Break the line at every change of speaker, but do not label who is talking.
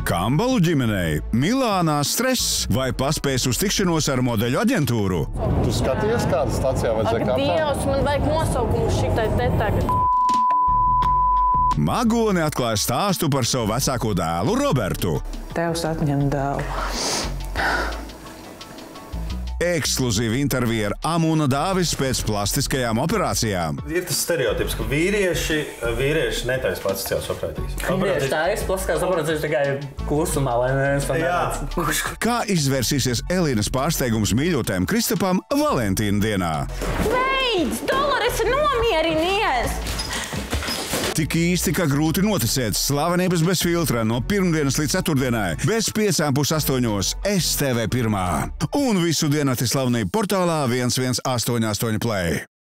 Kambalu ģimenei Milānā stress vai paspēs uz tikšanos ar modeļu aģentūru?
Tu skaties, kāda stacijā vajadzēja
Ak, Dievs, man vajag nosaukumu šitai te tagad.
Magone atklāja stāstu par savu vecāko dēlu Robertu.
Tevs atņem dēlu.
Ekskluzīva intervija ar Amuna Dāvis pēc plastiskajām operācijām.
Ir tas stereotips, ka vīrieši netaisa pats sociāls operācijas.
Vīrieši taisa plastiskās operācijas tikai klusumā, lai neviens to neredz.
Kā izvērsīsies Elīnas pārsteigums mīļotājiem Kristapam Valentīna dienā?
Beidz, Dolores ir nomierinies!
Tik īsti, ka grūti noticēt slavenības bez filtra no pirmdienas līdz ceturtdienai, bez 5:30 STV1. Un visu diennakti slavenību portālā 1188 Play.